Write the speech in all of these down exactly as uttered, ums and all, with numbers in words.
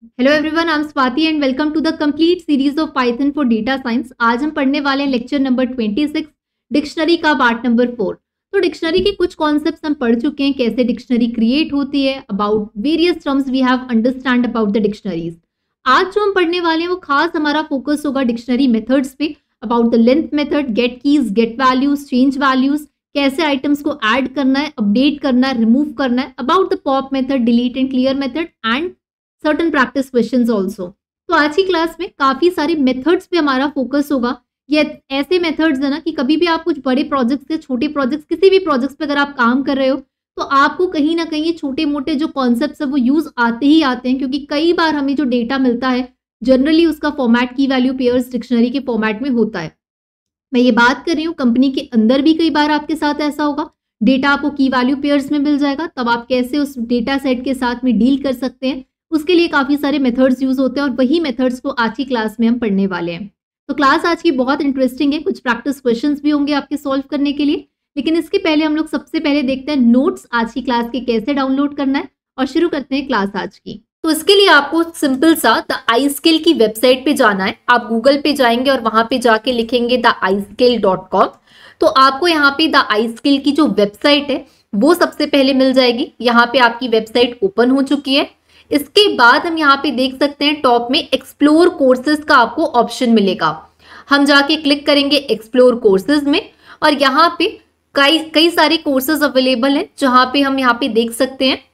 Hello everyone, I am Swati and welcome to the complete series of Python for data science. आज हम पढ़ने वाले हैं लेक्चर नंबर छब्बीस, डिक्शनरी का पार्ट नंबर फोर। तो डिक्शनरी के कुछ कॉन्सेप्ट्स हम पढ़ चुके हैं, कैसे डिक्शनरी क्रिएट होती है, about various terms we have understand about the dictionaries. आज जो हम पढ़ने वाले हैं वो खास हमारा फोकस होगा डिक्शनरी मेथड्स पे, about the length method, get keys, get values, change values, कैसे आइटम्स को ऐड करना है, अपडेट करना है, रिमूव करना है, about the pop method, delete and clear method and certain practice questions also. तो आज की क्लास में काफी सारे मेथड्स पे हमारा फोकस होगा। ये ऐसे मेथड्स है ना कि कभी भी आप कुछ बड़े प्रोजेक्ट्स या छोटे प्रोजेक्ट्स, किसी भी प्रोजेक्ट्स पे अगर आप काम कर रहे हो तो आपको कहीं ना कहीं छोटे मोटे जो कॉन्सेप्ट्स है वो यूज आते ही आते हैं, क्योंकि कई बार हमें जो डेटा मिलता है जनरली उसका format key value pairs dictionary के फॉर्मेट में होता है। मैं ये बात कर रही हूँ कंपनी के अंदर भी कई बार आपके साथ ऐसा होगा, डेटा आपको की वैल्यू पेयर्स में मिल जाएगा, तब आप कैसे उस डेटा सेट के साथ में डील कर सकते हैं, उसके लिए काफी सारे मेथड्स यूज होते हैं और वही मेथड्स को आज की क्लास में हम पढ़ने वाले हैं। तो क्लास आज की बहुत इंटरेस्टिंग है, कुछ प्रैक्टिस क्वेश्चंस भी होंगे आपके सॉल्व करने के लिए। लेकिन इसके पहले हम लोग सबसे पहले देखते हैं नोट्स आज की क्लास के कैसे डाउनलोड करना है और शुरू करते हैं क्लास आज की। तो इसके लिए आपको सिंपल सा द आई स्किल की वेबसाइट पे जाना है। आप गूगल पे जाएंगे और वहां पे जाके लिखेंगे the I skill dot com. तो आपको यहाँ पे द आई स्किल की जो वेबसाइट है वो सबसे पहले मिल जाएगी। यहाँ पे आपकी वेबसाइट ओपन हो चुकी है। इसके बाद हम यहाँ पे देख सकते हैं टॉप में एक्सप्लोर कोर्सेज का आपको ऑप्शन मिलेगा। हम जाके क्लिक करेंगे एक्सप्लोर कोर्सेज में और यहाँ पे कई कई सारे कोर्सेज अवेलेबल हैं जहाँ पे हम यहाँ पे देख सकते हैं।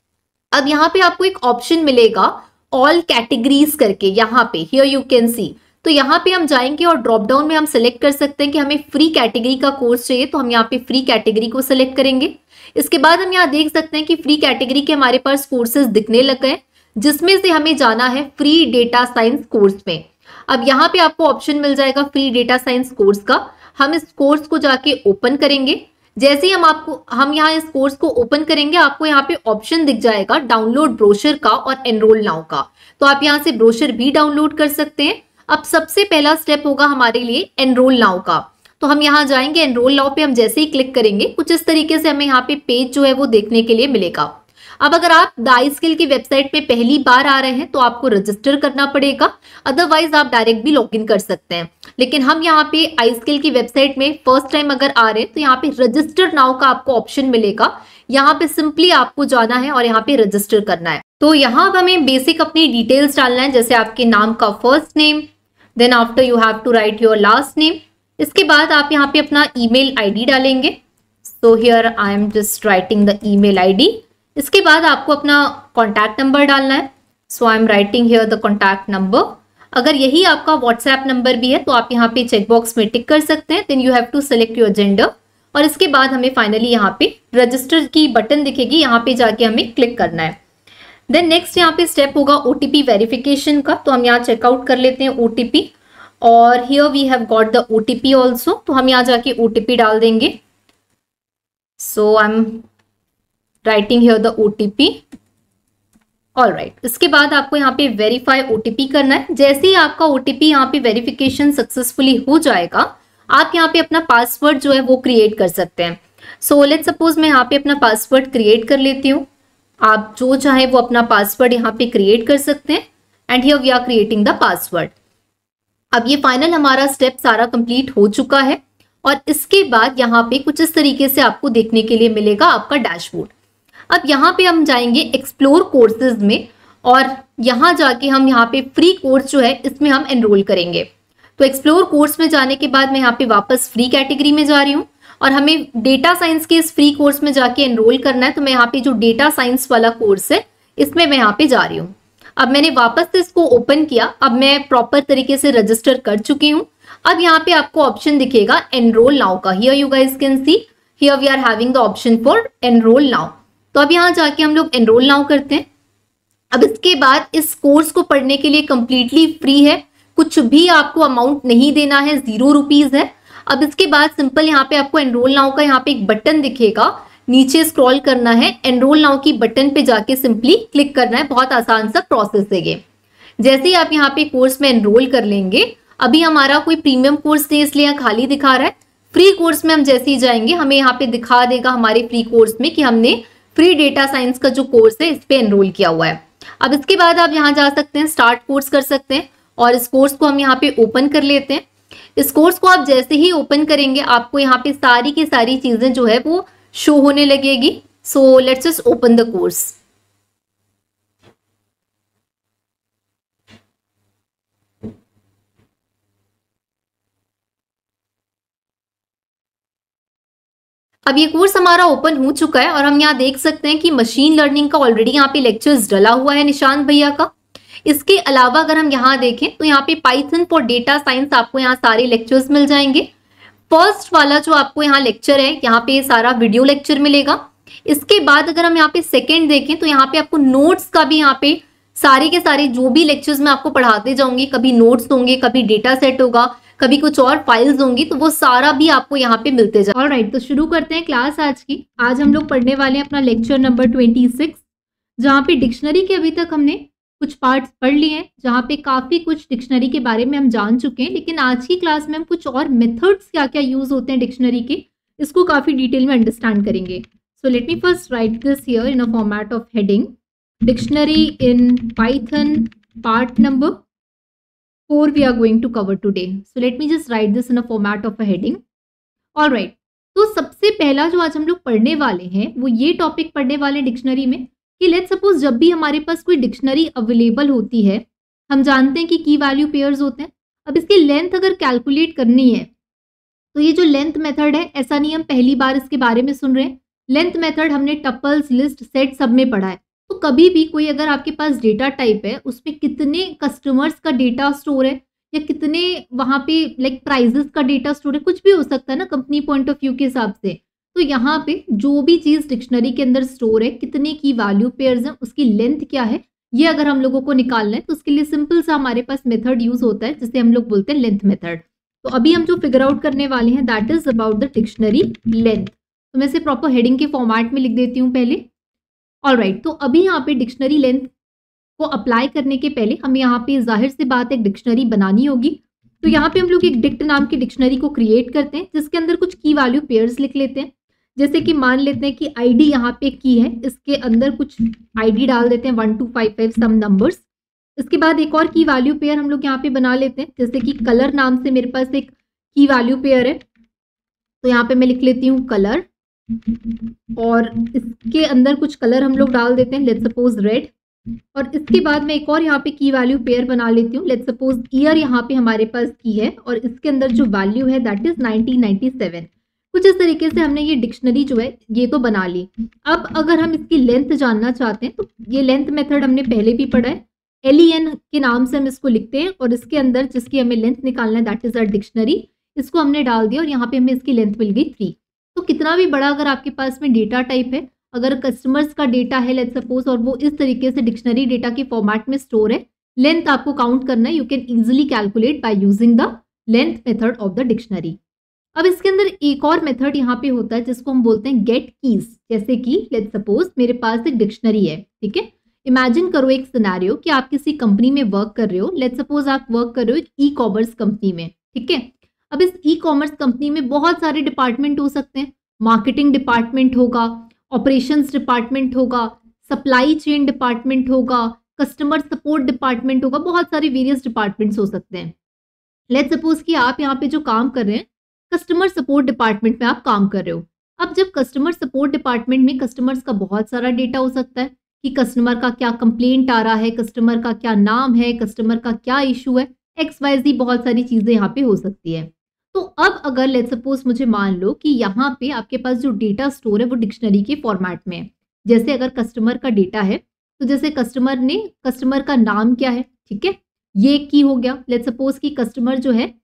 अब यहाँ पे आपको एक ऑप्शन मिलेगा ऑल कैटेगरीज करके, यहाँ पे हियर यू कैन सी। तो यहाँ पे हम जाएंगे और ड्रॉप डाउन में हम सेलेक्ट कर सकते हैं कि हमें फ्री कैटेगरी का कोर्स चाहिए, तो हम यहाँ पे फ्री कैटेगरी को सिलेक्ट करेंगे। इसके बाद हम यहाँ देख सकते हैं कि फ्री कैटेगरी के हमारे पास कोर्सेज दिखने लग गए, जिसमें से हमें जाना है फ्री डेटा साइंस कोर्स में। अब यहाँ पे आपको ऑप्शन मिल जाएगा फ्री डेटा साइंस कोर्स का। हम इस कोर्स को जाके ओपन करेंगे। जैसे ही हम आपको हम यहाँ इस कोर्स को ओपन करेंगे, आपको यहाँ पे ऑप्शन दिख जाएगा डाउनलोड ब्रोशर का और एनरोल नाउ का। तो आप यहाँ से ब्रोशर भी डाउनलोड कर सकते हैं। अब सबसे पहला स्टेप होगा हमारे लिए एनरोल नाउ का। तो हम यहाँ जाएंगे एनरोल नाउ पे, हम जैसे ही क्लिक करेंगे कुछ इस तरीके से हमें यहाँ पे पेज जो है वो देखने के लिए मिलेगा। अब अगर आप द आई स्किल की वेबसाइट पे पहली बार आ रहे हैं तो आपको रजिस्टर करना पड़ेगा, अदरवाइज आप डायरेक्ट भी लॉगिन कर सकते हैं। लेकिन हम यहाँ पे आई स्किल की वेबसाइट में फर्स्ट टाइम अगर आ रहे हैं तो यहाँ पे रजिस्टर नाउ का आपको ऑप्शन मिलेगा। यहाँ पे सिंपली आपको जाना है और यहाँ पे रजिस्टर करना है। तो यहाँ अब हमें बेसिक अपनी डिटेल्स डालना है, जैसे आपके नाम का first name, then after you have to write your last name. इसके बाद आप यहाँ पे अपना ईमेल आईडी डालेंगे। So here I am just writing the email ID. इसके बाद आपको अपना कॉन्टैक्ट नंबर डालना है। So I am writing here the contact number. अगर यही आपका व्हाट्सएप नंबर भी है तो आप यहाँ पे चेकबॉक्स में टिक कर सकते हैं। Then you have to select your gender और इसके बाद हमें फाइनली यहाँ पे रजिस्टर की बटन दिखेगी, यहाँ पे जाके हमें क्लिक करना है। देन नेक्स्ट यहाँ पे स्टेप होगा ओटीपी वेरिफिकेशन का। तो हम यहाँ चेकआउट कर लेते हैं ओटीपी और here we have got the OTP also. तो हम यहाँ जाके ओटीपी डाल देंगे। So I am writing here the OTP. All right, इसके बाद आपको यहाँ पे वेरीफाई ओटीपी करना है। जैसे ही आपका ओटीपी यहाँ पे वेरिफिकेशन सक्सेसफुली हो जाएगा, आप यहाँ पे अपना पासवर्ड जो है वो क्रिएट कर सकते हैं। सो लेट्स सपोज मैं यहाँ पे अपना पासवर्ड क्रिएट कर लेती हूँ। आप जो चाहे वो अपना पासवर्ड यहाँ पे क्रिएट कर सकते हैं and here we are creating the password. अब ये फाइनल हमारा स्टेप सारा कंप्लीट हो चुका है और इसके बाद यहाँ पे कुछ इस तरीके से आपको देखने के लिए मिलेगा आपका डैशबोर्ड। अब यहाँ पे हम जाएंगे एक्सप्लोर कोर्सेज में और यहाँ जाके हम यहाँ पे फ्री कोर्स जो है इसमें हम एनरोल करेंगे। तो एक्सप्लोर कोर्स में जाने के बाद मैं यहाँ पे वापस फ्री कैटेगरी में जा रही हूँ और हमें डेटा साइंस के इस फ्री कोर्स में जाके एनरोल करना है। तो मैं यहाँ पे जो डेटा साइंस वाला कोर्स है इसमें मैं यहाँ पे जा रही हूँ। अब मैंने वापस से इसको ओपन किया। अब मैं प्रॉपर तरीके से रजिस्टर कर चुकी हूँ। अब यहाँ पे आपको ऑप्शन दिखेगा एनरोल नाउ का। Here you guys can see, here we are having the option for enrol now. तो अब यहाँ जाके हम लोग एनरोल नाउ करते हैं। अब इसके बाद इस कोर्स को पढ़ने के लिए कंप्लीटली फ्री है, कुछ भी आपको अमाउंट नहीं देना है, जीरो रुपीज है। अब इसके बाद सिंपल यहाँ पे आपको एनरोल नाउ का यहाँ पे एक बटन दिखेगा, नीचे स्क्रॉल करना है, एनरोल नाउ की बटन पे जाके सिंपली क्लिक करना है। बहुत आसान सा प्रोसेस है ये। जैसे ही आप यहाँ पे कोर्स में एनरोल कर लेंगे, अभी हमारा कोई प्रीमियम कोर्स नहीं इसलिए यहाँ खाली दिखा रहा है। फ्री कोर्स में हम जैसे ही जाएंगे हमें यहाँ पे दिखा देगा हमारे फ्री कोर्स में कि हमने फ्री डेटा साइंस का जो कोर्स है इस पे एनरोल किया हुआ है। अब इसके बाद आप यहाँ जा सकते हैं, स्टार्ट कोर्स कर सकते हैं और इस कोर्स को हम यहाँ पे ओपन कर लेते हैं। इस कोर्स को आप जैसे ही ओपन करेंगे आपको यहाँ पे सारी की सारी चीजें जो है वो शो होने लगेगी। So let's just open the course. अब ये कोर्स हमारा ओपन हो चुका है और हम यहाँ देख सकते हैं कि मशीन लर्निंग का ऑलरेडी यहाँ पे लेक्चर्स डला हुआ है निशांत भैया का। इसके अलावा अगर हम यहाँ देखें तो यहाँ पे पाइथन फॉर डेटा साइंस आपको यहाँ सारे लेक्चर्स मिल जाएंगे। फर्स्ट वाला जो आपको यहाँ लेक्चर है, यहाँ पे सारा वीडियो लेक्चर मिलेगा। इसके बाद अगर हम यहाँ पे सेकेंड देखें तो यहाँ पे आपको नोट्स का भी यहाँ पे सारे के सारे जो भी लेक्चर्स मैं आपको पढ़ाते जाऊंगी, कभी नोट्स होंगे, कभी डेटा सेट होगा, कभी कुछ और फाइल्स होंगी, तो वो सारा भी आपको यहाँ पे मिलते जाए। ऑलराइट, तो शुरू करते हैं क्लास आज की। आज हम लोग पढ़ने वाले हैं अपना लेक्चर नंबर ट्वेंटी सिक्स, जहाँ पे डिक्शनरी के अभी तक हमने कुछ पार्ट्स पढ़ लिए हैं, जहाँ पे काफी कुछ डिक्शनरी के बारे में हम जान चुके हैं। लेकिन आज की क्लास में हम कुछ और मेथड्स क्या क्या यूज होते हैं डिक्शनरी के, इसको काफी डिटेल में अंडरस्टैंड करेंगे। So let me first write this here in a format of heading, dictionary in Python part number four we are going to cover today. So let me just write this in a format of a heading. All right. तो सबसे पहला जो आज हम लोग पढ़ने वाले हैं वो ये टॉपिक पढ़ने वाले डिक्शनरी में कि लेट्स सपोज जब भी हमारे पास कोई डिक्शनरी अवेलेबल होती है, हम जानते हैं कि की वैल्यू पेयर्स होते हैं। अब इसकी लेंथ अगर कैलकुलेट करनी है तो ये जो लेंथ मेथड है, ऐसा नहीं हम पहली बार इसके बारे में सुन रहे हैं। लेंथ मेथड हमने टपल्स, लिस्ट, सेट सब में पढ़ा है। तो कभी भी कोई अगर आपके पास डेटा टाइप है, उसमें कितने कस्टमर्स का डेटा स्टोर है या कितने वहाँ पे लाइक प्राइजेस का डेटा स्टोर है, कुछ भी हो सकता है ना कंपनी पॉइंट ऑफ व्यू के हिसाब से। तो यहाँ पे जो भी चीज़ डिक्शनरी के अंदर स्टोर है, कितने की वैल्यू पेयर्स हैं, उसकी लेंथ क्या है, ये अगर हम लोगों को निकालना है तो उसके लिए सिंपल सा हमारे पास मेथड यूज होता है जिसे हम लोग बोलते हैं लेंथ मेथड। तो अभी हम जो फिगर आउट करने वाले हैं that is about the dictionary length. तो मैं इसे प्रॉपर हेडिंग के फॉर्मेट में लिख देती हूँ पहले। ऑलराइट right, तो अभी यहाँ पे डिक्शनरी लेंथ को अप्लाई करने के पहले हमें यहाँ पे जाहिर सी बात एक डिक्शनरी बनानी होगी। तो यहाँ पे हम लोग एक डिक्ट नाम की डिक्शनरी को क्रिएट करते हैं जिसके अंदर कुछ की वैल्यू पेयर्स लिख लेते हैं। जैसे कि मान लेते हैं कि आईडी यहाँ पे की है, इसके अंदर कुछ आईडी डाल देते हैं one two five five some numbers. इसके बाद एक और की वैल्यू पेयर हम लोग यहाँ पे बना लेते हैं, जैसे कि कलर नाम से मेरे पास एक की वैल्यू पेयर है। तो यहाँ पे मैं लिख लेती हूँ कलर और इसके अंदर कुछ कलर हम लोग डाल देते हैं, लेट्स सपोज रेड। और इसके बाद मैं एक और यहाँ पे की वैल्यू पेयर बना लेती हूँ, लेट्स सपोज ईयर यहाँ पे हमारे पास की है और इसके अंदर जो वैल्यू है that is nineteen ninety seven. कुछ इस तरीके से हमने ये डिक्शनरी जो है ये तो बना ली। अब अगर हम इसकी लेंथ जानना चाहते हैं तो ये लेंथ मेथड हमने पहले भी पढ़ा है, एल ई एन के नाम से हम इसको लिखते हैं और इसके अंदर जिसकी हमें लेंथ निकालना है दैट इज आवर डिक्शनरी। इसको हमने डाल दिया और यहाँ पे हमें इसकी लेंथ मिल गई थ्री। तो कितना भी बड़ा अगर आपके पास में डेटा टाइप है, अगर कस्टमर्स का डेटा है लेट्स सपोज और वो इस तरीके से डिक्शनरी डेटा के फॉर्मेट में स्टोर है, लेंथ आपको काउंट करना है, you can easily calculate by using the length method of the dictionary. अब इसके अंदर एक और मेथड यहाँ पे होता है जिसको हम बोलते हैं गेट कीज। जैसे कि लेट्स सपोज मेरे पास एक डिक्शनरी है, ठीक है। इमेजिन करो एक सिनेरियो कि आप किसी कंपनी में वर्क कर रहे हो, लेट्स सपोज आप वर्क कर रहे हो ई कॉमर्स कंपनी में, ठीक है। अब इस ई कॉमर्स कंपनी में बहुत सारे डिपार्टमेंट हो सकते हैं, मार्केटिंग डिपार्टमेंट होगा, ऑपरेशंस डिपार्टमेंट होगा, सप्लाई चेन डिपार्टमेंट होगा, कस्टमर सपोर्ट डिपार्टमेंट होगा, बहुत सारे वेरियस डिपार्टमेंट्स हो सकते हैं। लेट्स सपोज कि आप यहाँ पे जो काम कर रहे हैं कस्टमर सपोर्ट डिपार्टमेंट में आप काम कर रहे हो। अब जब कस्टमर सपोर्ट डिपार्टमेंट में कस्टमर्स का बहुत सारा डेटा हो सकता है कि कस्टमर का क्या कंप्लेंट आ रहा है, कस्टमर का क्या नाम है, कस्टमर का क्या इशू है, एक्स वाई जी बहुत सारी चीजें यहाँ पे हो सकती है। तो अब अगर लेट्स सपोज मुझे मान लो कि यहाँ पे आपके पास जो डेटा स्टोर है वो डिक्शनरी के फॉर्मेट में है। जैसे अगर कस्टमर का डेटा है तो जैसे कस्टमर ने कस्टमर का नाम क्या है, ठीक है, ये की हो गया। लेट्स सपोज कि कस्टमर जो है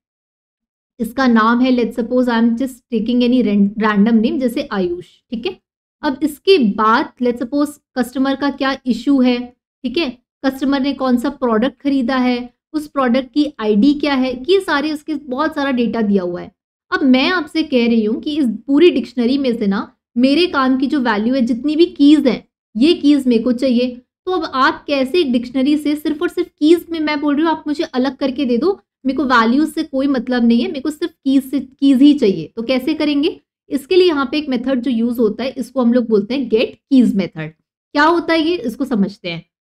इसका नाम है, let's suppose I am just taking any random name जैसे आयुष, ठीक है। अब इसके बाद लेट्स सपोज कस्टमर का क्या इशू है, ठीक है, कस्टमर ने कौन सा प्रोडक्ट खरीदा है, उस प्रोडक्ट की आईडी क्या है, ये सारे उसके बहुत सारा डेटा दिया हुआ है। अब मैं आपसे कह रही हूँ कि इस पूरी डिक्शनरी में से ना मेरे काम की जो वैल्यू है, जितनी भी कीज हैं, ये कीज मेरे को चाहिए। तो अब आप कैसे एक डिक्शनरी से सिर्फ और सिर्फ कीज में मैं बोल रही हूँ आप मुझे अलग करके दे दो, मेरे को वैल्यूज से कोई मतलब नहीं है, मेरे को सिर्फ कीज से कीज ही चाहिए। तो कैसे करेंगे, इसके लिए यहाँ पे एक मेथड जो यूज होता है इसको हम लोग बोलते हैं गेट कीज मेथड। क्या होता है ये, इसको समझते हैं।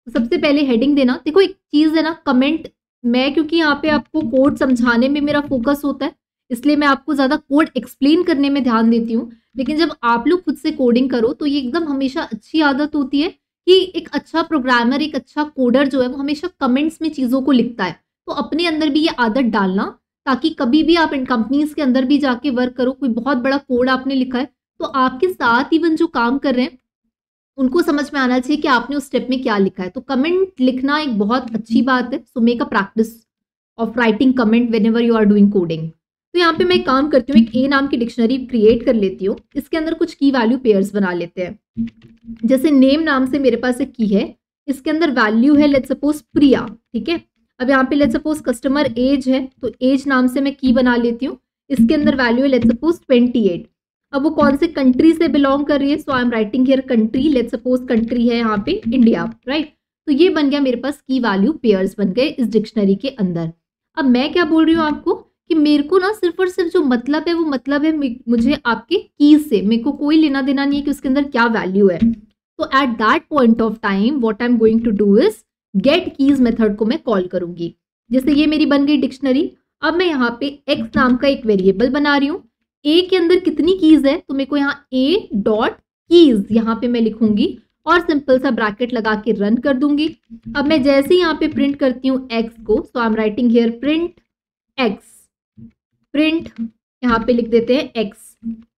तो सबसे पहले हेडिंग देना। देखो एक चीज है ना, कमेंट मैं क्योंकि यहाँ पे आपको कोड समझाने में मेरा फोकस होता है, इसलिए मैं आपको ज्यादा कोड एक्सप्लेन करने में ध्यान देती हूँ। लेकिन जब आप लोग खुद से कोडिंग करो तो ये एकदम हमेशा अच्छी आदत होती है कि एक अच्छा प्रोग्रामर, एक अच्छा कोडर जो है वो हमेशा कमेंट्स में चीजों को लिखता है। तो अपने अंदर भी ये आदत डालना, ताकि कभी भी आप इन कंपनीज के अंदर भी जाके वर्क करो, कोई बहुत बड़ा कोड आपने लिखा है तो आपके साथ इवन जो काम कर रहे हैं उनको समझ में आना चाहिए कि आपने उस स्टेप में क्या लिखा है। तो कमेंट लिखना एक बहुत अच्छी बात है। So make a practice of writing comment whenever you are doing coding. तो यहाँ पे मैं एक काम करती हूँ, एक ए नाम की डिक्शनरी क्रिएट कर लेती हूँ। इसके अंदर कुछ की वैल्यू पेयर्स बना लेते हैं। जैसे नेम नाम से मेरे पास एक की है, इसके अंदर वैल्यू है लेट्स सपोज प्रिया, ठीक है। अब यहाँ पे लेट्स सपोज कस्टमर एज है, तो एज नाम से मैं की बना लेती हूँ। इसके अंदर वैल्यू है लेट्स सपोज ट्वेंटी एट। अब वो कौन से कंट्री से बिलोंग कर रही है, so I am writing here country, let's suppose country है यहाँ पे इंडिया, राइट। तो ये बन गया मेरे पास की वैल्यू पेयर्स बन गए इस डिक्शनरी के अंदर। अब मैं क्या बोल रही हूँ आपको कि मेरे को ना सिर्फ और सिर्फ जो मतलब है वो मतलब है मुझे आपके कीज से, मेरे को कोई लेना देना नहीं है कि उसके अंदर क्या वैल्यू है। तो at that point of time what I am going to do is get keys method को मैं कॉल करूंगी। जैसे ये मेरी बन गई डिक्शनरी। अब मैं यहाँ पे एक्स नाम का एक वेरिएबल बना रही हूँ। ए के अंदर कितनी कीज है, तो मेरे को यहाँ ए डॉट कीज यहाँ पे मैं लिखूंगी और सिंपल सा ब्रैकेट लगा के रन कर दूंगी। अब मैं जैसे यहाँ पे प्रिंट करती हूँ एक्स को, so I am writing here print X, print यहाँ पे लिख देते हैं एक्स।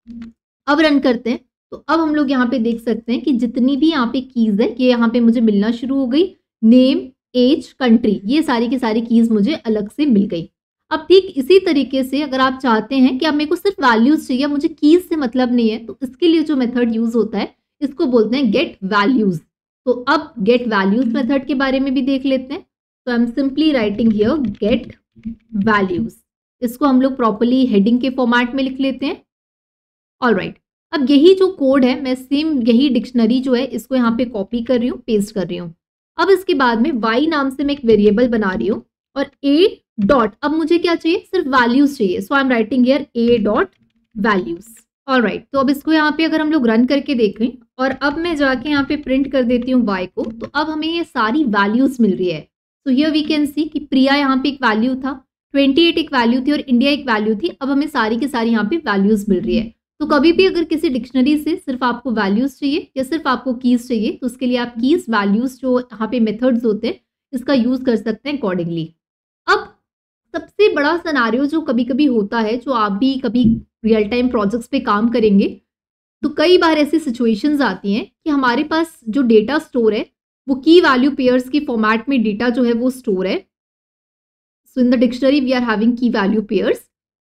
अब रन करते हैं तो अब हम लोग यहाँ पे देख सकते हैं कि जितनी भी यहाँ पे कीज है ये यहाँ पे मुझे मिलना शुरू हो गई। नेम, एज, कंट्री, ये सारी की सारी कीज मुझे अलग से मिल गई। अब ठीक इसी तरीके से अगर आप चाहते हैं कि अब मेरे को सिर्फ वैल्यूज चाहिए, मुझे कीज से मतलब नहीं है, तो इसके लिए जो मेथड यूज होता है इसको बोलते हैं गेट वैल्यूज। तो अब गेट वैल्यूज मेथड के बारे में भी देख लेते हैं। तो I am simply writing here get values. इसको हम लोग प्रॉपर्ली हेडिंग के फॉर्मेट में लिख लेते हैं। All right right. अब यही जो कोड है मैं सेम यही डिक्शनरी जो है इसको यहाँ पे कॉपी कर रही हूँ, पेस्ट कर रही हूँ। अब इसके बाद में y नाम से मैं एक वेरिएबल बना रही हूँ और a डॉट, अब मुझे क्या चाहिए, सिर्फ वैल्यूज चाहिए। So I am writing here a dot values. All right, तो अब इसको यहाँ पे अगर हम लोग रन करके देखें और अब मैं जाके यहाँ पे प्रिंट कर देती हूँ y को, तो अब हमें ये सारी वैल्यूज मिल रही है। So here we can see कि प्रिया यहाँ पे एक वैल्यू था, अट्ठाईस एक वैल्यू थी और इंडिया एक वैल्यू थी। अब हमें सारी की सारी यहाँ पे वैल्यूज मिल रही है। तो कभी भी अगर किसी डिक्शनरी से सिर्फ आपको वैल्यूज चाहिए या सिर्फ आपको कीज चाहिए, तो उसके लिए आप कीज वैल्यूज जो यहाँ पे मेथड्स होते हैं इसका यूज कर सकते हैं अकॉर्डिंगली। अब सबसे बड़ा सिनेरियो जो कभी कभी होता है, जो आप भी कभी रियल टाइम प्रोजेक्ट्स पे काम करेंगे, तो कई बार ऐसी सिचुएशंस आती हैं कि हमारे पास जो डेटा स्टोर है वो की वैल्यू पेयर्स के फॉर्मेट में डेटा जो है वो स्टोर है। So in the dictionary we are having key value pairs.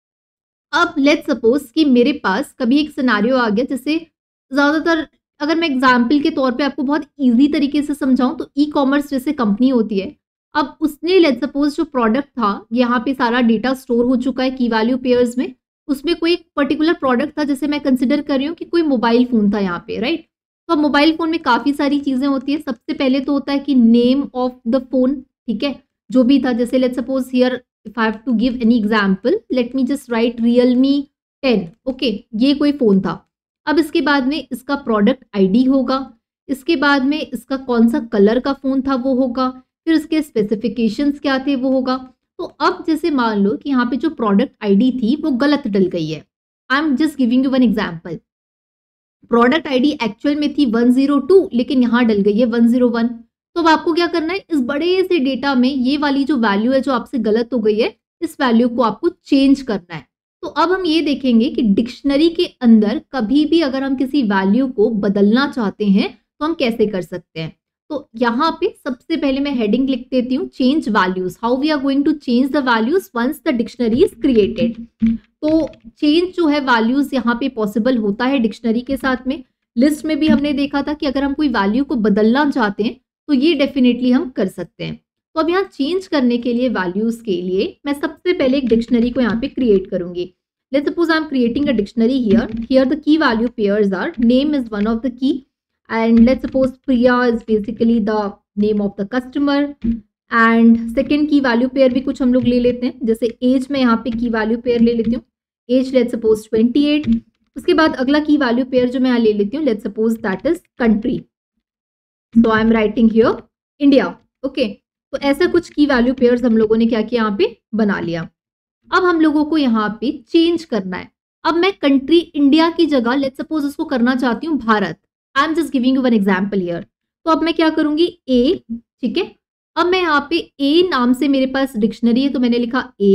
अब लेट्स सपोज कि मेरे पास कभी एक सिनेरियो आ गया, जैसे ज़्यादातर अगर मैं एग्जाम्पल के तौर पे आपको बहुत इजी तरीके से समझाऊं तो ई कॉमर्स जैसे कंपनी होती है। अब उसने लेट्स सपोज जो प्रोडक्ट था, यहाँ पे सारा डेटा स्टोर हो चुका है की वैल्यू पेयर्स में। उसमें कोई एक पर्टिकुलर प्रोडक्ट था, जैसे मैं कंसिडर कर रही हूँ कि कोई मोबाइल फ़ोन था यहाँ पे, राइट। तो अब मोबाइल फ़ोन में काफ़ी सारी चीज़ें होती है। सबसे पहले तो होता है कि नेम ऑफ द फ़ोन, ठीक है, जो भी था। जैसे let's suppose here if I have to give any example, let me just write Realme ten, okay, ये कोई फ़ोन था। अब इसके बाद में इसका प्रोडक्ट आईडी होगा, इसके बाद में इसका कौन सा कलर का फ़ोन था वो होगा, फिर इसके स्पेसिफिकेशंस क्या थे वो होगा। तो अब जैसे मान लो कि यहाँ पे जो प्रोडक्ट आईडी थी वो गलत डल गई है। I am just giving you one example. Product ID actual में थी वन ज़ीरो टू, लेकिन यहाँ डल गई है वन ज़ीरो वन। तो अब आपको क्या करना है, इस बड़े से डेटा में ये वाली जो वैल्यू है जो आपसे गलत हो गई है, इस वैल्यू को आपको चेंज करना है। तो अब हम ये देखेंगे कि डिक्शनरी के अंदर कभी भी अगर हम किसी वैल्यू को बदलना चाहते हैं तो हम कैसे कर सकते हैं। तो यहाँ पे सबसे पहले मैं हेडिंग लिख देती हूँ, change values, how we are going to change the values once the dictionary is created. तो चेंज जो है वैल्यूज यहाँ पे पॉसिबल होता है डिक्शनरी के साथ में। लिस्ट में भी हमने देखा था कि अगर हम कोई वैल्यू को बदलना चाहते हैं तो ये डेफिनेटली हम कर सकते हैं। तो अब यहाँ चेंज करने के लिए वैल्यूज के लिए मैं सबसे पहले एक डिक्शनरी को यहाँ पे क्रिएट करूंगी। Let's suppose I am creating a dictionary here. Here the key value pairs are, name is one of the key and let's suppose Priya is basically the name of the customer. And second key value pair भी कुछ हम लोग ले लेते हैं, जैसे as में यहाँ पे की वैल्यू पेयर ले लेती हूँ, age let's suppose twenty eight. उसके बाद अगला की वैल्यू पेयर जो मैं यहाँ ले लेती हूँ, let's suppose that is country. So I am writing here India. Okay, तो ऐसा कुछ की वैल्यू पेयर्स हम लोगों ने क्या किया, यहाँ पे बना लिया। अब हम लोगों को यहाँ पे चेंज करना है। अब मैं कंट्री इंडिया की जगह लेट्स सपोज उसको करना चाहती हूँ Bharat. I am just giving you one example here. तो अब मैं क्या करूंगी, ए, ठीक है। अब मैं यहाँ पे ए नाम से मेरे पास डिक्शनरी है, तो मैंने लिखा ए।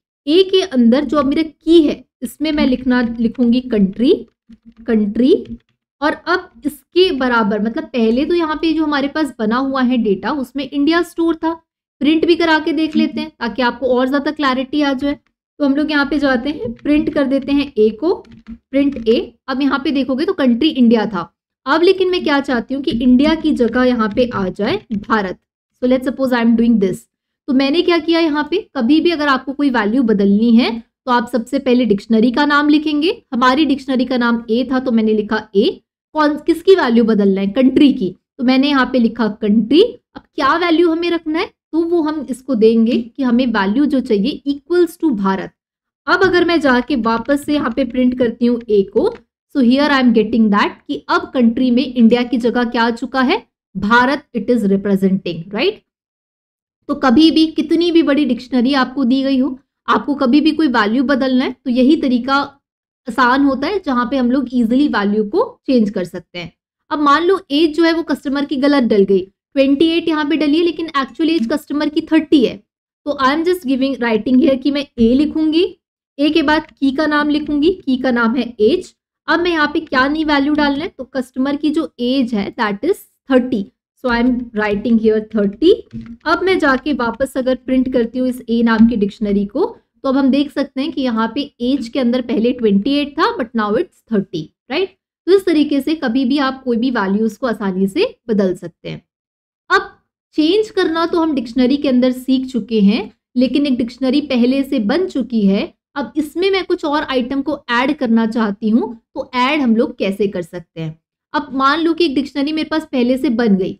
ए के अंदर जो अब मेरा की है, इसमें मैं लिखना लिखूंगी कंट्री, कंट्री। और अब इसके बराबर, मतलब पहले तो यहाँ पे जो हमारे पास बना हुआ है डेटा, उसमें इंडिया स्टोर था। प्रिंट भी करा के देख लेते हैं ताकि आपको और ज्यादा क्लैरिटी आ जाए। तो हम लोग यहाँ पे जाते हैं, प्रिंट कर देते हैं ए को, प्रिंट ए। अब यहाँ पे देखोगे तो कंट्री इंडिया था। अब लेकिन मैं क्या चाहती हूँ कि इंडिया की जगह यहाँ पे आ जाए Bharat. So let's suppose I am doing this. तो मैंने क्या किया, यहाँ पे कभी भी अगर आपको कोई वैल्यू बदलनी है तो आप सबसे पहले डिक्शनरी का नाम लिखेंगे। हमारी डिक्शनरी का नाम ए था, तो मैंने लिखा ए। कौन किसकी वैल्यू बदलना है, कंट्री की, तो मैंने यहाँ पे लिखा कंट्री। अब क्या वैल्यू हमें रखना है, तो वो हम इसको देंगे कि हमें वैल्यू जो चाहिए इक्वल्स टू भारत। अब अगर मैं जाके वापस से यहाँ पे प्रिंट करती हूँ ए को, so here I am getting that कि अब कंट्री में इंडिया की जगह क्या आ चुका है, Bharat it is representing, right. तो कभी भी कितनी भी बड़ी डिक्शनरी आपको दी गई हो, आपको कभी भी कोई वैल्यू बदलना है तो यही तरीका आसान होता है जहां पे हम लोग इजीली वैल्यू को चेंज कर सकते हैं। अब मान लो एज जो है वो कस्टमर की गलत डल गई, अट्ठाईस यहाँ पे डली है लेकिन एक्चुअली एज कस्टमर की तीस है। तो I am just giving writing here कि मैं ए लिखूंगी, ए के बाद की का नाम लिखूंगी, की का नाम है एज। अब मैं यहाँ पे क्या नहीं वैल्यू डालना है, तो कस्टमर की जो एज है that is thirty. So I am writing here thirty. अब मैं जाके वापस अगर प्रिंट करती हूँ इस ए नाम की डिक्शनरी को, तो अब हम देख सकते हैं कि यहाँ पे एज के अंदर पहले अट्ठाईस था but now it's thirty, right. तो इस तरीके से कभी भी आप कोई भी वैल्यूज को आसानी से बदल सकते हैं। अब चेंज करना तो हम डिक्शनरी के अंदर सीख चुके हैं, लेकिन एक डिक्शनरी पहले से बन चुकी है। अब इसमें मैं कुछ और आइटम को ऐड करना चाहती हूँ, तो ऐड हम लोग कैसे कर सकते हैं। अब मान लो कि एक डिक्शनरी मेरे पास पहले से बन गई,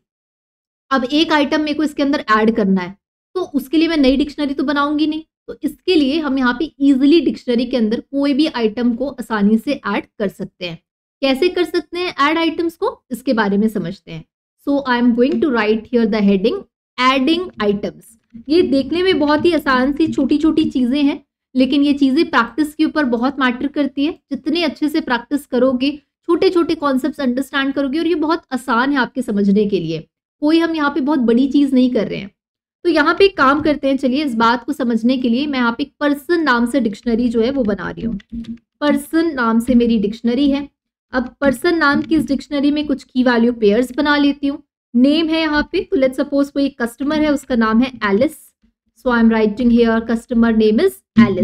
अब एक आइटम मेरे को इसके अंदर ऐड करना है, तो उसके लिए मैं नई डिक्शनरी तो बनाऊंगी नहीं। तो इसके लिए हम यहाँ पे इजीली डिक्शनरी के अंदर कोई भी आइटम को आसानी से ऐड कर सकते हैं। कैसे कर सकते हैं ऐड आइटम्स को, इसके बारे में समझते हैं। So I am going to write here the heading adding items. ये देखने में बहुत ही आसान सी छोटी छोटी चीजें हैं, लेकिन ये चीजें प्रैक्टिस के ऊपर बहुत मैटर करती है। जितने अच्छे से प्रैक्टिस करोगे, छोटे छोटे कॉन्सेप्ट्स अंडरस्टैंड करोगे, और ये बहुत आसान है आपके समझने के लिए। कोई हम यहाँ पे बहुत बड़ी चीज नहीं कर रहे हैं। तो यहाँ पे एक काम करते हैं, चलिए इस बात को समझने के लिए मैं यहाँ पे पर्सन नाम से डिक्शनरी जो है वो बना रही हूँ। पर्सन नाम से मेरी डिक्शनरी है। अब पर्सन नाम की इस डिक्शनरी में कुछ की वैल्यू पेयर्स बना लेती हूँ। नेम है यहाँ पे, तो लेट्स सपोज कोई कस्टमर है, उसका नाम है Alice. So I am writing here customer name is Alice.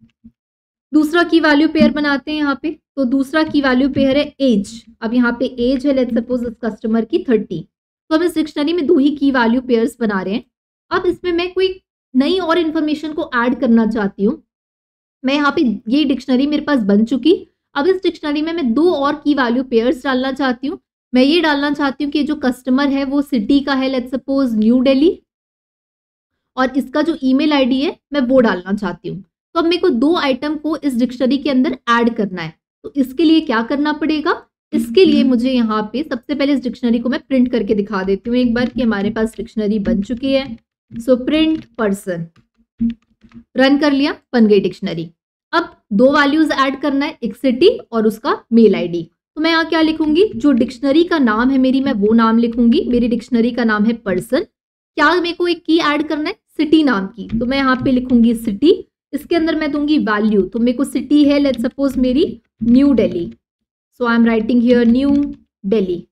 दूसरा की वैल्यू पेयर बनाते हैं यहाँ पे, तो दूसरा की वैल्यू पेयर है एज। अब यहाँ पे एज है लेट्स सपोज इस कस्टमर की थर्टी। तो हम इस डिक्शनरी में दो ही की वैल्यू पेयर्स बना रहे हैं। अब इसमें मैं कोई नई और इन्फॉर्मेशन को ऐड करना चाहती हूँ। मैं यहाँ पे ये डिक्शनरी मेरे पास बन चुकी, अब इस डिक्शनरी में मैं दो और की वैल्यू पेयर्स डालना चाहती हूँ। मैं ये डालना चाहती हूँ कि जो कस्टमर है वो सिटी का है, लेट्स सपोज न्यू दिल्ली, और इसका जो ईमेल आईडी है मैं वो डालना चाहती हूँ। तो अब मेरे को दो आइटम को इस डिक्शनरी के अंदर ऐड करना है। तो इसके लिए क्या करना पड़ेगा, इसके लिए मुझे यहाँ पे सबसे पहले इस डिक्शनरी को मैं प्रिंट करके दिखा देती हूँ एक बार कि हमारे पास डिक्शनरी बन चुकी है। सो प्रिंट पर्सन, रन कर लिया, बन गई डिक्शनरी। अब दो वैल्यूज ऐड करना है, एक सिटी और उसका मेल आईडी। तो मैं यहाँ क्या लिखूंगी, जो डिक्शनरी का नाम है मेरी, मैं वो नाम लिखूंगी। मेरी डिक्शनरी का नाम है पर्सन। क्या मेरे को एक की ऐड करना है, सिटी नाम की, तो मैं यहाँ पे लिखूंगी सिटी। इसके अंदर मैं दूंगी वैल्यू, तो मेरे को सिटी है लेट्स सपोज मेरी new Delhi. So I am writing here new Delhi,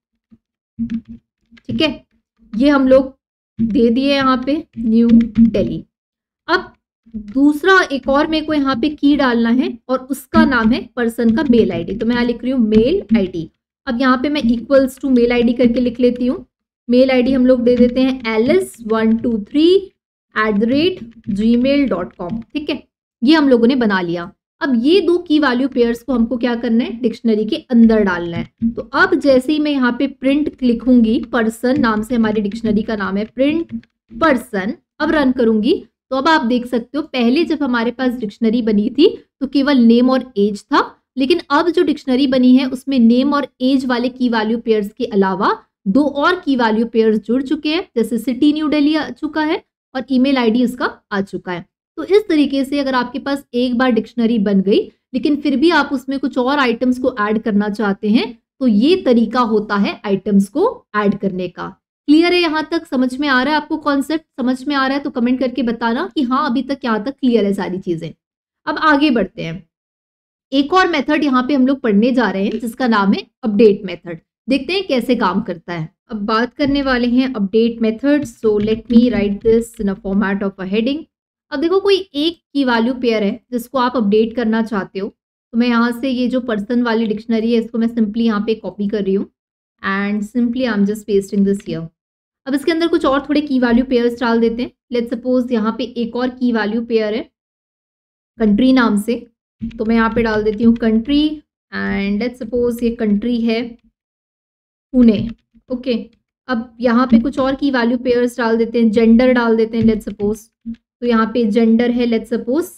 ठीक है। ये हम लोग दे दिए यहाँ पे न्यू दिल्ली। अब दूसरा एक और मेरे को यहाँ पे की डालना है और उसका नाम है पर्सन का मेल आईडी। तो मैं यहाँ लिख रही हूँ मेल आईडी। अब यहाँ पे मैं इक्वल्स टू मेल आईडी करके लिख लेती हूँ। मेल आईडी हम लोग दे देते हैं Alice one two three at the rate gmail dot com, ठीक है। ये हम लोगों ने बना लिया। अब ये दो की वैल्यू पेयर्स को हमको क्या करना है, डिक्शनरी के अंदर डालना है। तो अब जैसे ही मैं यहाँ पे प्रिंट लिखूंगी, पर्सन नाम से हमारी डिक्शनरी का नाम है, प्रिंट पर्सन, अब रन करूंगी, तो अब आप देख सकते हो पहले जब हमारे पास डिक्शनरी बनी थी तो केवल नेम और एज था, लेकिन अब जो डिक्शनरी बनी है उसमें नेम और एज वाले की वैल्यू पेयर्स के अलावा दो और की वैल्यू पेयर्स जुड़ चुके हैं, जैसे सिटी न्यू दिल्ली आ चुका है और ईमेल आईडी इसका आ चुका है। तो इस तरीके से अगर आपके पास एक बार डिक्शनरी बन गई लेकिन फिर भी आप उसमें कुछ और आइटम्स को ऐड करना चाहते हैं तो ये तरीका होता है आइटम्स को ऐड करने का। क्लियर है? यहाँ तक समझ में आ रहा है आपको? कॉन्सेप्ट समझ में आ रहा है तो कमेंट करके बताना कि हाँ अभी तक यहाँ तक क्लियर है सारी चीजें। अब आगे बढ़ते हैं। एक और मेथड यहाँ पे हम लोग पढ़ने जा रहे हैं जिसका नाम है अपडेट मेथड। देखते हैं कैसे काम करता है। अब बात करने वाले हैं update method. So let me write this in a format of a heading. अब देखो कोई एक की वैल्यू पेयर है जिसको आप अपडेट करना चाहते हो, तो मैं यहाँ से ये जो पर्सन वाली डिक्शनरी है इसको मैं सिंपली यहाँ पे कॉपी कर रही हूँ and simply I am just pasting this here. अब इसके अंदर कुछ और थोड़े की वैल्यू पेयर्स डाल देते हैं। लेट्स सपोज यहाँ पे एक और की वैल्यू पेयर है कंट्री नाम से, तो मैं यहाँ पे डाल देती हूँ कंट्री एंड लेट्स सपोज ये कंट्री है पुणे। ओके, अब यहाँ पे कुछ और की वैल्यू पेयर्स डाल देते हैं, जेंडर डाल देते हैं लेट्स सपोज, तो यहाँ पे जेंडर है लेट्स सपोज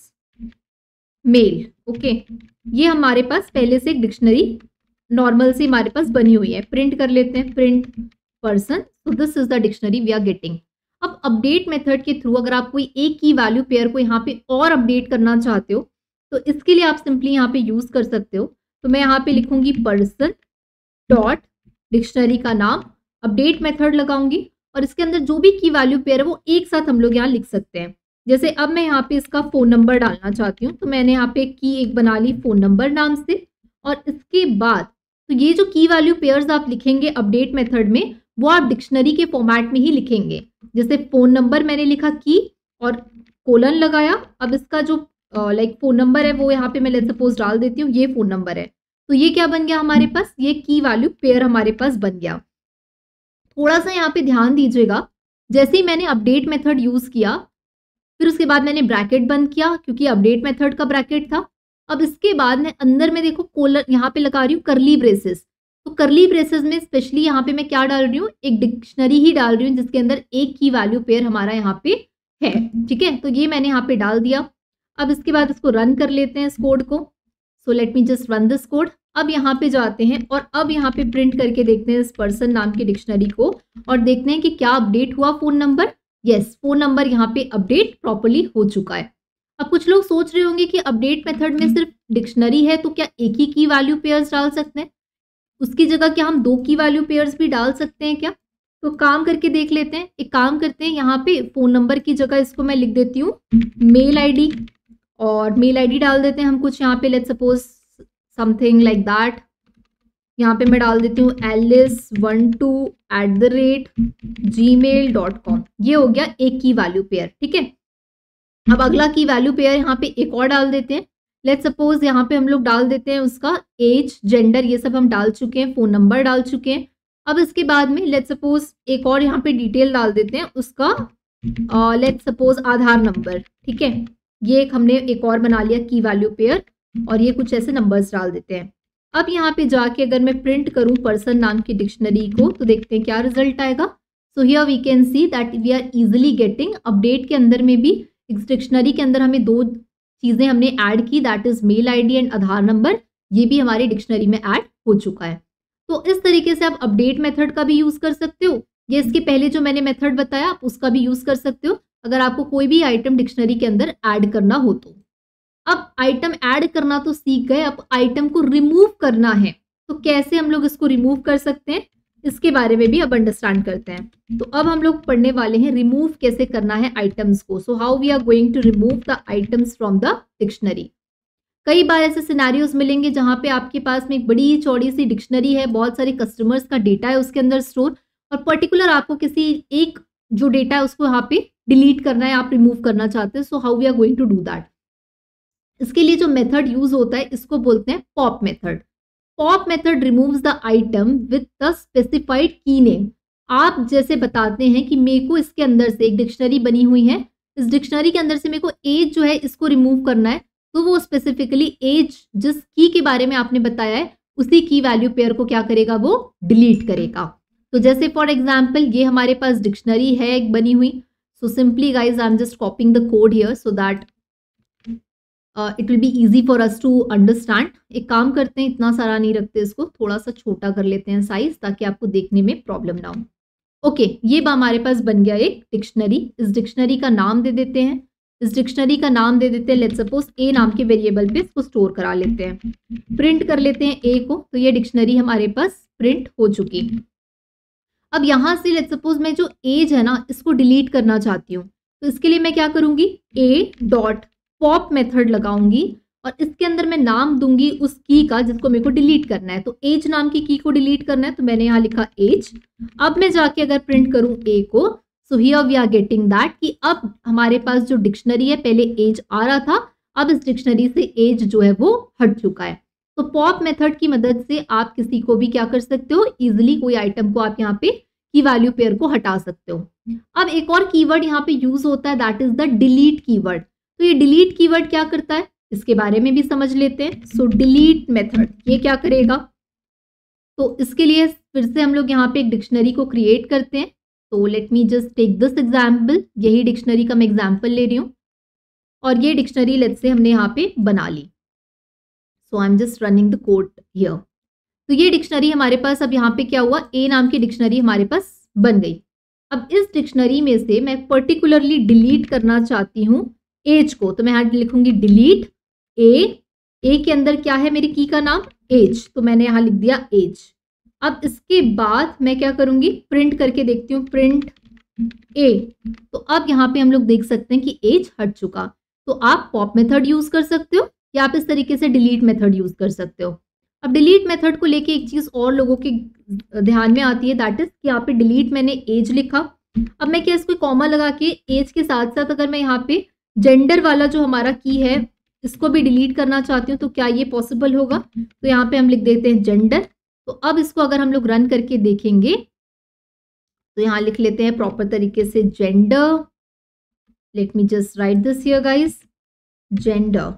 मेल। ओके, ये हमारे पास पहले से एक डिक्शनरी नॉर्मल से हमारे पास बनी हुई है। प्रिंट कर लेते हैं, print person, so this is the dictionary we are getting. अब अपडेट मेथड के थ्रू अगर आप कोई एक की वैल्यू पेयर को यहाँ पे और अपडेट करना चाहते हो तो इसके लिए आप सिंपली यहाँ पे यूज कर सकते हो। तो मैं यहाँ पे लिखूंगी पर्सन डॉट डिक्शनरी का नाम, अपडेट मेथड लगाऊंगी और इसके अंदर जो भी की वैल्यू पेयर है वो एक साथ हम लोग यहाँ लिख सकते हैं। जैसे अब मैं यहाँ पे इसका फोन नंबर डालना चाहती हूँ तो मैंने यहाँ पे की एक बना ली फोन नंबर नाम से, और इसके बाद तो ये जो की वैल्यू पेयर्स आप लिखेंगे अपडेट मेथड में वो आप डिक्शनरी के फॉर्मेट में ही लिखेंगे। जैसे फोन नंबर मैंने लिखा की और कोलन लगाया, अब इसका जो लाइक फोन नंबर है वो यहाँ पे मैं लेट्स सपोज डाल देती हूँ, ये फोन नंबर है, तो ये क्या बन गया हमारे पास, ये की वैल्यू पेयर हमारे पास बन गया। थोड़ा सा यहाँ पे ध्यान दीजिएगा, जैसे ही मैंने अपडेट मेथड यूज किया फिर उसके बाद मैंने ब्रैकेट बंद किया क्योंकि अपडेट मेथड का ब्रैकेट था। अब इसके बाद मैं अंदर में देखो कोलन यहाँ पे लगा रही हूँ करली ब्रेसेस, तो करली ब्रेसेस में स्पेशली यहाँ पे मैं क्या डाल रही हूँ, एक डिक्शनरी ही डाल रही हूँ जिसके अंदर एक की वैल्यू पेयर हमारा यहाँ पे है। ठीक है, तो ये मैंने यहाँ पे डाल दिया। अब इसके बाद इसको रन कर लेते हैं इस कोड को। So let me just run this code. अब यहाँ पे जाते हैं और अब यहाँ पे प्रिंट करके देखते हैं इस पर्सन नाम की डिक्शनरी को और देखते हैं कि क्या अपडेट हुआ phone number. Yes, phone number यहाँ पे अपडेट प्रॉपर्ली हो चुका है। अब कुछ लोग सोच रहे होंगे कि अपडेट मेथड में सिर्फ डिक्शनरी है तो क्या एक ही की वैल्यू पेयर्स डाल सकते हैं, उसकी जगह क्या हम दो की वैल्यू पेयर्स भी डाल सकते हैं क्या? तो काम करके देख लेते हैं। एक काम करते हैं, यहाँ पे फोन नंबर की जगह इसको मैं लिख देती हूँ मेल आईडी, और मेल आईडी डाल देते हैं हम कुछ यहाँ पे let's suppose something like that. यहाँ पे मैं डाल देती हूँ Alice one two at the rate gmail dot com. ये हो गया एक की वैल्यू पेयर। ठीक है, अब अगला की वैल्यू पेयर यहाँ पे एक और डाल देते हैं। लेट्स सपोज यहाँ पे हम लोग डाल देते हैं उसका एज, जेंडर, ये सब हम डाल चुके हैं, फोन नंबर डाल चुके हैं। अब इसके बाद में लेट्स सपोज एक और यहाँ पे डिटेल डाल देते हैं उसका, लेट्स सपोज आधार नंबर। ठीक है, ये एक हमने एक और बना लिया की वैल्यू पेयर और ये कुछ ऐसे नंबर्स डाल देते हैं। अब यहाँ पे जाके अगर मैं प्रिंट करूँ पर्सन नाम की डिक्शनरी को तो देखते हैं क्या रिजल्ट आएगा। So here we can see that we are easily getting update के अंदर में भी इस डिक्शनरी के अंदर हमें दो चीजें हमने ऐड की, that is mail ID and Aadhaar number, ये भी हमारी डिक्शनरी में ऐड हो चुका है। तो इस तरीके से आप अपडेट मेथड का भी यूज कर सकते हो, ये इसके पहले जो मैंने मेथड बताया आप उसका भी यूज कर सकते हो अगर आपको कोई भी आइटम डिक्शनरी के अंदर ऐड करना हो तो। अब आइटम ऐड करना तो सीख गए, अब आइटम को रिमूव करना है, तो कैसे हम लोग इसको रिमूव कर सकते हैं इसके बारे में भी अब अंडरस्टैंड करते हैं। तो अब हम लोग पढ़ने वाले हैं रिमूव कैसे करना है आइटम्स को। So how we are going to remove the items from the dictionary. कई बार ऐसे सिनेरियोज मिलेंगे जहां पे आपके पास में एक बड़ी चौड़ी सी डिक्शनरी है, बहुत सारे कस्टमर्स का डेटा है उसके अंदर स्टोर, और पर्टिकुलर आपको किसी एक जो डेटा है उसको यहाँ पे डिलीट करना है, आप रिमूव करना चाहते हैं। So how we are going to do that. इसके लिए जो मेथड यूज होता है इसको बोलते हैं pop method. Pop method removes the item with the specified key name. आप जैसे बताते हैं कि मेरे को इसके अंदर से एक डिक्शनरी बनी हुई है, इस डिक्शनरी के अंदर से मेरे को एज जो है इसको रिमूव करना है, तो वो स्पेसिफिकली एज जिस की के बारे में आपने बताया है उसी की वैल्यू पेयर को क्या करेगा, वो डिलीट करेगा। तो जैसे फॉर एग्जाम्पल ये हमारे पास डिक्शनरी है एक बनी हुई, so simply guys I am just copying the code here so that it will be easy for us to understand. एक काम करते हैं, इतना सारा नहीं रखते इसको, थोड़ा सा छोटा कर लेते हैं साइज, ताकि आपको देखने में प्रॉब्लम ना हो। ओके okay, ये हमारे पास बन गया एक डिक्शनरी। इस डिक्शनरी का नाम दे देते हैं, इस डिक्शनरी का नाम दे देते हैं लेट्स सपोज ए नाम के वेरिएबल पे इसको स्टोर करा लेते हैं, प्रिंट कर लेते हैं ए को, तो ये डिक्शनरी हमारे पास प्रिंट हो चुकी। अब यहाँ से लेट्स सपोज मैं जो एज है ना इसको डिलीट करना चाहती हूँ, तो इसके लिए मैं क्या करूँगी, ए डॉट पॉप मेथड लगाऊंगी और इसके अंदर मैं नाम दूंगी उस की का जिसको मेरे को डिलीट करना है। तो एज नाम की की को डिलीट करना है, तो मैंने यहाँ लिखा एज। अब मैं जाके अगर प्रिंट करूं ए को, so here we are getting that कि अब हमारे पास जो डिक्शनरी है, पहले एज आ रहा था, अब इस डिक्शनरी से एज जो है वो हट चुका है। तो पॉप मेथड की मदद से आप किसी को भी क्या कर सकते हो, इजिली कोई आइटम को आप यहाँ पे की वैल्यू पेयर को हटा सकते हो। अब एक और कीवर्ड यहाँ पे यूज होता है, that is the delete keyword. तो ये डिलीट कीवर्ड क्या करता है, इसके बारे में भी समझ लेते हैं। सो डिलीट मेथड ये क्या करेगा, तो इसके लिए फिर से हम लोग यहाँ पे एक डिक्शनरी को क्रिएट करते हैं। तो let me just take this example, यही डिक्शनरी का मैं एग्जाम्पल ले रही हूँ और ये डिक्शनरी लेट से हमने यहाँ पे बना ली। So I am just running the code here. तो ये डिक्शनरी हमारे पास अब यहाँ पे क्या हुआ, ए नाम की डिक्शनरी हमारे पास बन गई। अब इस डिक्शनरी में से मैं पर्टिकुलरली डिलीट करना चाहती हूँ एज को, तो मैं यहाँ लिखूंगी डिलीट ए। ए के अंदर क्या है मेरी की का नाम, एज, तो मैंने यहाँ लिख दिया एज। अब इसके बाद मैं क्या करूंगी, प्रिंट करके देखती हूँ, प्रिंट ए। तो अब यहाँ पे हम लोग देख सकते हैं कि एज हट चुका। तो आप पॉप मेथड यूज कर सकते हो या आप इस तरीके से डिलीट मेथड यूज कर सकते हो। अब डिलीट मेथड को लेके एक चीज और लोगों के ध्यान में आती है, दैट इज कि यहाँ पे डिलीट मैंने एज लिखा, अब मैं क्या इसको कॉमा लगा के एज के साथ साथ अगर मैं यहाँ पे जेंडर वाला जो हमारा की है इसको भी डिलीट करना चाहती हूँ, तो क्या ये पॉसिबल होगा। तो यहाँ पे हम लिख देते हैं जेंडर। तो अब इसको अगर हम लोग रन करके देखेंगे तो यहाँ लिख लेते हैं प्रॉपर तरीके से gender. Let me just write this here guys, gender.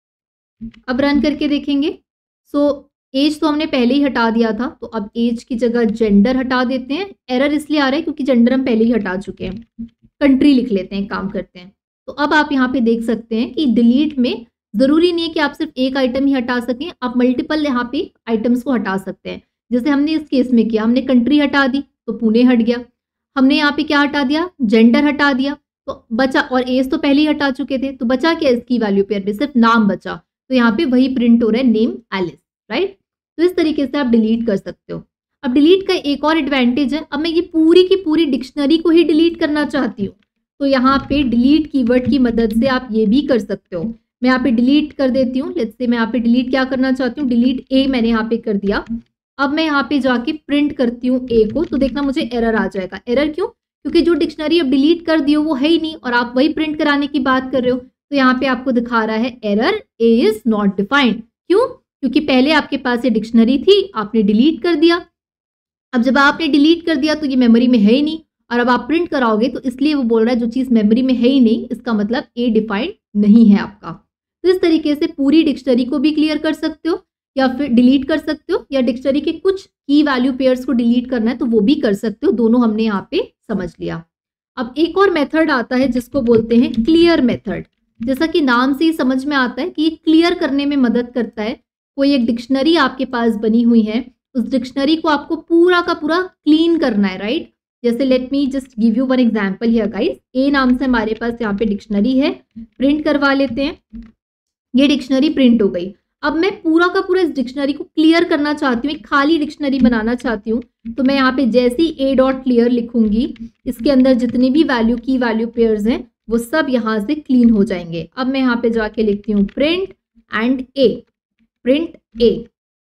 अब रन करके देखेंगे, सो so, एज तो हमने पहले ही हटा दिया था, तो अब एज की जगह जेंडर हटा देते हैं। एरर इसलिए आ रहा है क्योंकि जेंडर हम पहले ही हटा चुके हैं। कंट्री लिख लेते हैं, काम करते हैं। तो अब आप यहाँ पे देख सकते हैं कि डिलीट में जरूरी नहीं है कि आप सिर्फ एक आइटम ही हटा सकें, आप मल्टीपल यहाँ पे आइटम्स को हटा सकते हैं। जैसे हमने इस केस में किया, हमने कंट्री हटा दी तो पुणे हट गया, हमने यहाँ पे क्या हटा दिया, जेंडर हटा दिया, तो बचा, और एज तो पहले ही हटा चुके थे, तो बचा क्या इसकी वैल्यू पेयर में, सिर्फ नाम बचा। तो यहाँ पे वही प्रिंट हो रहा है, नेम एलिस, राइट। तो इस तरीके से आप डिलीट कर सकते हो। अब डिलीट का एक और एडवांटेज है, अब मैं ये पूरी की पूरी डिक्शनरी को ही डिलीट करना चाहती हूँ, तो यहाँ पे डिलीट कीवर्ड की मदद से आप ये भी कर सकते हो। मैं यहाँ पे डिलीट कर देती हूँ, लेट्स से मैं यहाँ पे डिलीट क्या करना चाहती हूँ, डिलीट ए मैंने यहाँ पे कर दिया। अब मैं यहाँ पे जाके प्रिंट करती हूँ ए को, तो देखना मुझे एरर आ जाएगा। एरर क्यों, क्योंकि जो डिक्शनरी अब डिलीट कर दी हो वो है ही नहीं और आप वही प्रिंट कराने की बात कर रहे हो। तो यहाँ पे आपको दिखा रहा है error, A is not defined. क्यों, क्योंकि पहले आपके पास ये डिक्शनरी थी, आपने डिलीट कर दिया। अब जब आपने डिलीट कर दिया तो ये मेमोरी में है ही नहीं, और अब आप प्रिंट कराओगे तो इसलिए वो बोल रहा है जो चीज़ मेमोरी में है ही नहीं, इसका मतलब ए डिफाइंड नहीं है आपका। तो इस तरीके से पूरी डिक्शनरी को भी क्लियर कर सकते हो या फिर डिलीट कर सकते हो, या डिक्शनरी के कुछ की वैल्यू पेयर्स को डिलीट करना है तो वो भी कर सकते हो। दोनों हमने यहाँ पे समझ लिया। अब एक और मेथड आता है जिसको बोलते हैं क्लियर मेथड। जैसा कि नाम से ही समझ में आता है कि ये क्लियर करने में मदद करता है। कोई एक डिक्शनरी आपके पास बनी हुई है, उस डिक्शनरी को आपको पूरा का पूरा क्लीन करना है, राइट। जैसे let me just give you one example here guys. A नाम से हमारे पास यहाँ पे डिक्शनरी है, प्रिंट करवा लेते हैं। ये डिक्शनरी प्रिंट हो गई। अब मैं पूरा का पूरा इस डिक्शनरी को क्लियर करना चाहती हूँ, एक खाली डिक्शनरी बनाना चाहती हूँ, तो मैं यहाँ पे जैसे ही ए डॉट क्लियर लिखूंगी, इसके अंदर जितनी भी वैल्यू की वैल्यू पेयर्स हैं वो सब यहाँ से क्लीन हो जाएंगे। अब मैं यहाँ पे जाके लिखती हूँ print and A, print A.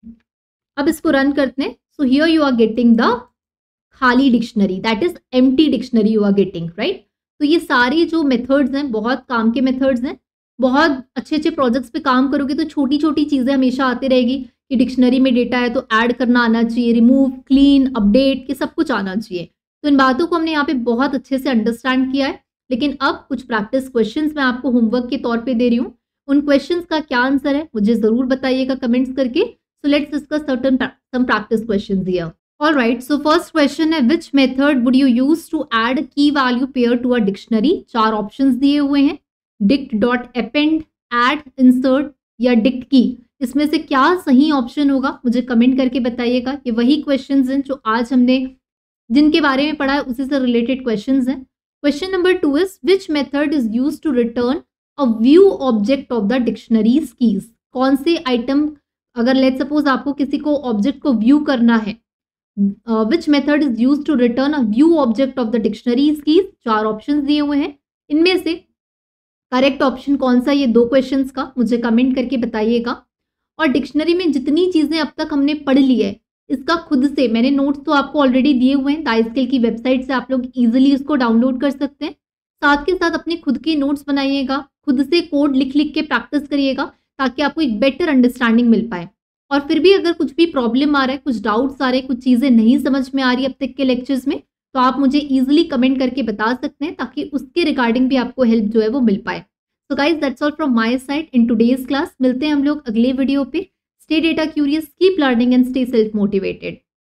अब इसको रन करते हैं। So here you are getting the खाली dictionary, that is empty dictionary you are getting, right. तो ये सारी जो मेथड्स हैं बहुत काम के मेथड्स हैं। बहुत अच्छे अच्छे प्रोजेक्ट्स पे काम करोगे तो छोटी छोटी चीज़ें हमेशा आती रहेगी कि डिक्शनरी में डेटा है तो ऐड करना आना चाहिए, रिमूव, क्लीन, अपडेट, ये सब कुछ आना चाहिए। तो इन बातों को हमने यहाँ पे बहुत अच्छे से अंडरस्टैंड किया है। लेकिन अब कुछ प्रैक्टिस क्वेश्चंस मैं आपको होमवर्क के तौर पे दे रही हूँ। उन क्वेश्चंस का क्या आंसर है मुझे ज़रूर बताइएगा कमेंट्स करके। So let's discuss certain some practice questions here. Alright, so first question है, which method would you use to add key value pair to a dictionary. चार ऑप्शंस दिए हुए हैं, dict dot append, add, insert या dict key, इसमें से क्या सही ऑप्शन होगा मुझे कमेंट करके बताइएगा। ये वही क्वेश्चंस हैं जो आज हमने जिनके बारे में पढ़ा है उसी से रिलेटेड क्वेश्चंस हैं। Question number two is which method is used to return a view object of the dictionary's keys. कौन से आइटम, अगर लेट सपोज आपको किसी को ऑब्जेक्ट को व्यू करना है, which method is used to return a view object of the dictionary's keys. चार ऑप्शंस दिए हुए हैं, इनमें से करेक्ट ऑप्शन कौन सा, ये दो क्वेश्चंस का मुझे कमेंट करके बताइएगा। और डिक्शनरी में जितनी चीजें अब तक हमने पढ़ ली है, इसका खुद से मैंने नोट्स तो आपको ऑलरेडी दिए हुए हैं, द स्किल की वेबसाइट से आप लोग इजीली इसको डाउनलोड कर सकते हैं। साथ के साथ अपने खुद के नोट्स बनाइएगा, खुद से कोड लिख लिख के प्रैक्टिस करिएगा ताकि आपको एक बेटर अंडरस्टैंडिंग मिल पाए। और फिर भी अगर कुछ भी प्रॉब्लम आ रहा है, कुछ डाउट्स आ रहे हैं, कुछ चीज़ें नहीं समझ में आ रही अब तक के लेक्चर्स में, तो आप मुझे ईजिली कमेंट करके बता सकते हैं ताकि उसके रिगार्डिंग भी आपको हेल्प जो है वो मिल पाए। So guys that's all from my side in today's class. मिलते हैं हम लोग अगले वीडियो पे। Stay data curious, keep learning and stay self motivated.